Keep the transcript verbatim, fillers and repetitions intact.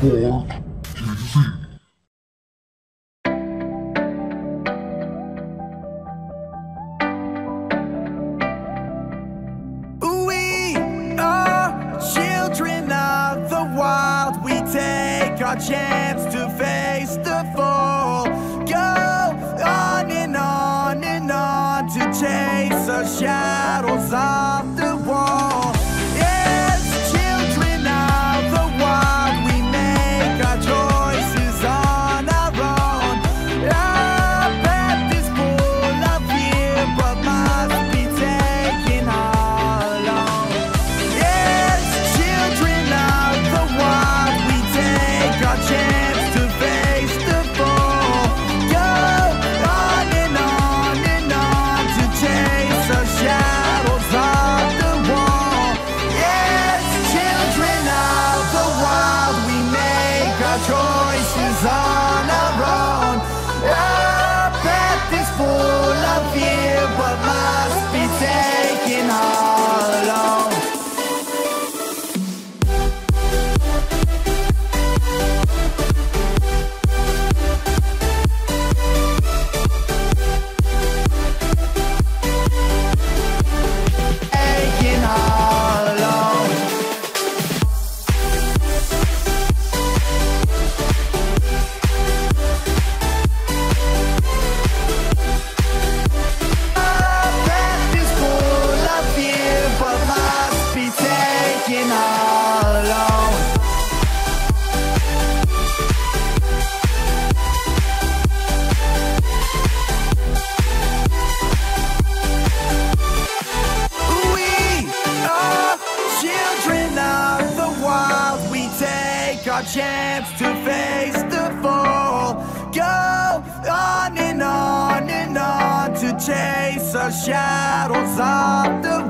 Sport T V. Our chance to face the fall. Go on and on and on to chase our shadows off the wall. Yes, children of the wild, we make our choices on our own. Our path is full of fear, but must be taken all alone. Yes, children of the wild, we take our chance to face the fall. Go on and on and on to chase our shadows off the wall. Yes, children of the wild, we make our choices on our own. Our path is full of fear, but must be taken all alone. Taken all alone. Our path is full of fear, but must be taken all alone. We are children of the wild. We take our chance to face the fall. Go on and on and on to chase our shadows off the